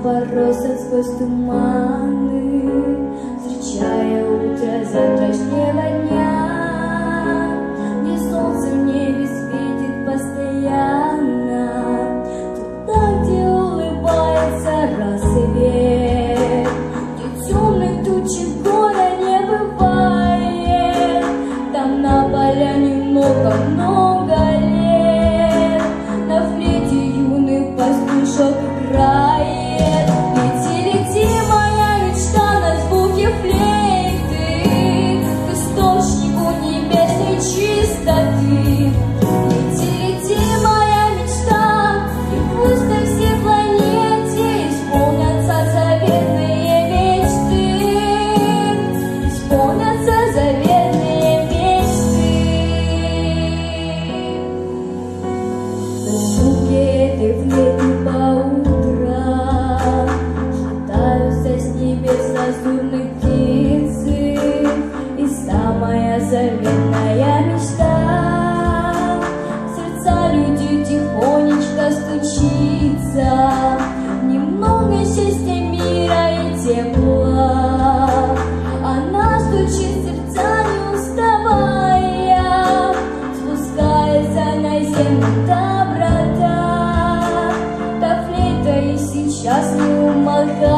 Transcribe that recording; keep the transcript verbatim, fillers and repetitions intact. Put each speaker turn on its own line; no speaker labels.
поросят сквозь туманы, встречая утро завтрашнего дня, где солнце в небе светит постоянно, туда, где улыбается рассвет, где темных тучек гора не бывает, там на поляне много-много лет, на флейте юный пастушок играет. Лети, лети, моя мечта, на звуке флейты, к источнику небесной чистоты. Лети, лети, моя мечта, и пусть на всей планете исполнятся заветные мечты, исполнятся заветные мечты. На звуке этой флейты по утрам шатаются с небес лазурные птицы, и самая заветная мечта в сердца людей тихонечко стучится. Немного счастья, мира и тепла, она стучит в сердца не уставая, спускается на землю доброта, та флейта и сейчас не умолкает.